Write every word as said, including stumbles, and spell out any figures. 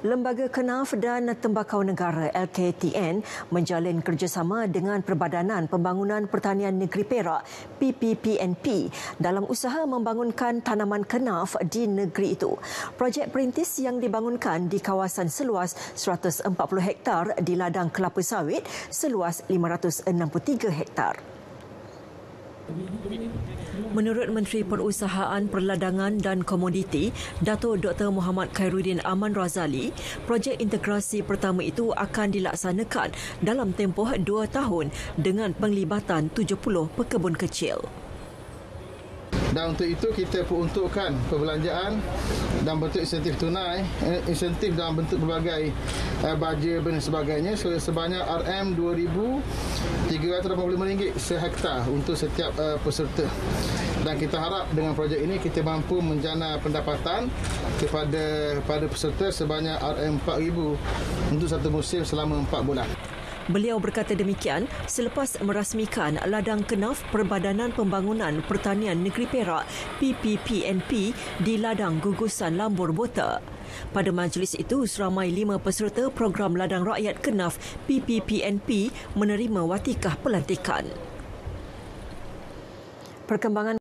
Lembaga Kenaf dan Tembakau Negara L K T N menjalin kerjasama dengan Perbadanan Pembangunan Pertanian Negeri Perak P P P N P dalam usaha membangunkan tanaman kenaf di negeri itu. Projek perintis yang dibangunkan di kawasan seluas seratus empat puluh hektar di ladang kelapa sawit seluas lima ratus enam puluh tiga hektar. Menurut Menteri Perusahaan Perladangan dan Komoditi, Datuk Doktor Muhammad Khairuddin Aman Razali, projek integrasi pertama itu akan dilaksanakan dalam tempoh dua tahun dengan penglibatan tujuh puluh pekebun kecil. Dan untuk itu kita peruntukkan perbelanjaan dalam bentuk insentif tunai, insentif dalam bentuk berbagai uh, baja dan sebagainya sebanyak R M dua ribu tiga ratus lapan puluh lima ringgit sehektar untuk setiap uh, peserta. Dan kita harap dengan projek ini kita mampu menjana pendapatan kepada pada peserta sebanyak R M empat ribu untuk satu musim selama empat bulan. Beliau berkata demikian selepas merasmikan ladang kenaf Perbadanan Pembangunan Pertanian Negeri Perak P P P N P di ladang gugusan Lambur Bota. Pada majlis itu, seramai lima peserta program ladang rakyat kenaf P P P N P menerima watikah pelantikan. Perkembangan